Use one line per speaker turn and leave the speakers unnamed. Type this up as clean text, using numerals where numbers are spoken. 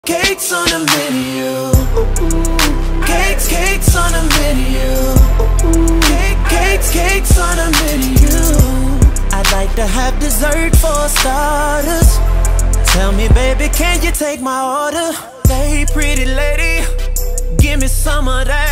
Cakes on the menu. Cakes on the menu. Cakes on the menu. I'd like to have dessert for starters. Tell me, baby, can you take my order? Hey, pretty lady, give me some of that.